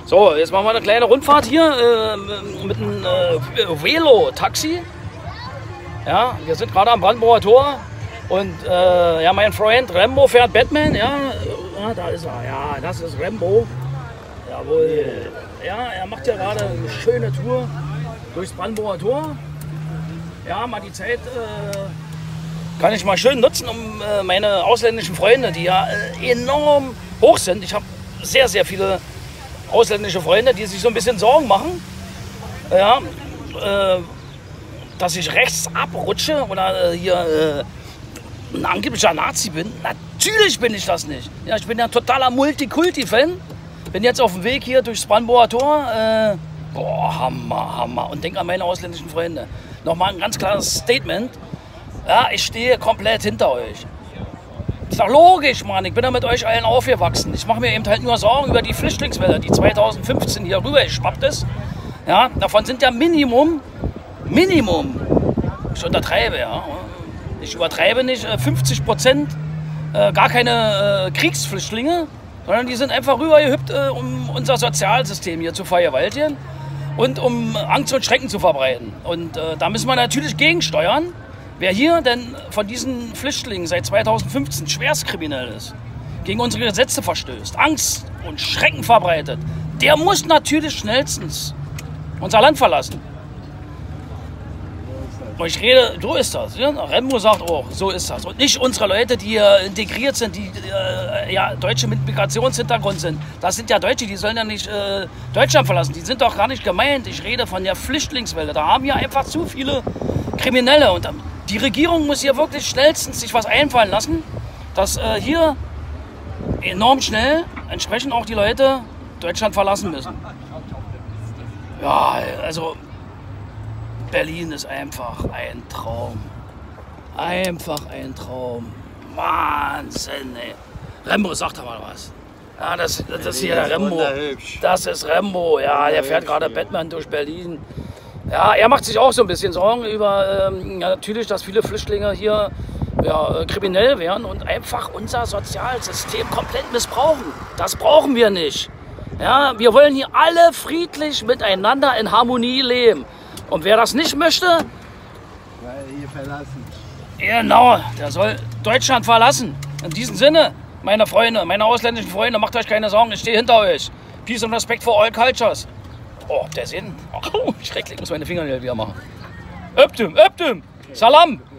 So, jetzt machen wir eine kleine Rundfahrt hier mit einem Velo-Taxi. Ja, wir sind gerade am Brandenburger Tor und ja, mein Freund Rembo fährt Batman. Ja, da ist er. Ja, das ist Rembo. Jawohl. Ja, er macht ja gerade eine schöne Tour durchs Brandenburger Tor. Ja, mal die Zeit kann ich mal schön nutzen, um meine ausländischen Freunde, die ja enorm hoch sind. Ich habe sehr, sehr viele ausländische Freunde, die sich so ein bisschen Sorgen machen, ja, dass ich rechts abrutsche oder hier ein angeblicher Nazi bin. Natürlich bin ich das nicht. Ja, ich bin ja ein totaler Multikulti-Fan. Bin jetzt auf dem Weg hier durchs Brandenburger Tor. Boah, Hammer, Hammer. Und denk an meine ausländischen Freunde. Nochmal ein ganz klares Statement. Ja, ich stehe komplett hinter euch. Ist doch logisch, Mann. Ich bin ja mit euch allen aufgewachsen. Ich mache mir eben halt nur Sorgen über die Flüchtlingswelle, die 2015 hier rüber geschwappt ist. Ja, davon sind ja Minimum, ich untertreibe, ja. Ich übertreibe nicht, 50% gar keine Kriegsflüchtlinge, sondern die sind einfach rübergehüpft, um unser Sozialsystem hier zu vergewaltigen und um Angst und Schrecken zu verbreiten. Und da müssen wir natürlich gegensteuern. Wer hier denn von diesen Flüchtlingen seit 2015 schwerstkriminell ist, gegen unsere Gesetze verstößt, Angst und Schrecken verbreitet, der muss natürlich schnellstens unser Land verlassen. Und ich rede, so ist das. Ja? Rembo sagt auch, so ist das. Und nicht unsere Leute, die hier integriert sind, die ja, Deutsche mit Migrationshintergrund sind. Das sind ja Deutsche, die sollen ja nicht Deutschland verlassen. Die sind doch gar nicht gemeint. Ich rede von der Flüchtlingswelle. Da haben ja einfach zu viele Kriminelle. Und die Regierung muss hier wirklich schnellstens sich was einfallen lassen, dass hier enorm schnell entsprechend auch die Leute Deutschland verlassen müssen. Ja, also Berlin ist einfach ein Traum. Einfach ein Traum. Wahnsinn, ey. Rembo, sag doch mal was. Ja, das ist hier der Rembo. Das ist Rembo, ja, der fährt gerade Batman durch Berlin. Ja, er macht sich auch so ein bisschen Sorgen über, ja, natürlich, dass viele Flüchtlinge hier ja, kriminell werden und einfach unser Sozialsystem komplett missbrauchen. Das brauchen wir nicht. Ja, wir wollen hier alle friedlich miteinander in Harmonie leben. Und wer das nicht möchte, hier verlassen. Genau, der soll Deutschland verlassen. In diesem Sinne, meine Freunde, meine ausländischen Freunde, macht euch keine Sorgen, ich stehe hinter euch. Peace und Respect for all cultures. Oh, der Sinn. Oh, schrecklich, muss meine Fingernägel wieder machen. Öptüm, Öptüm, Salam.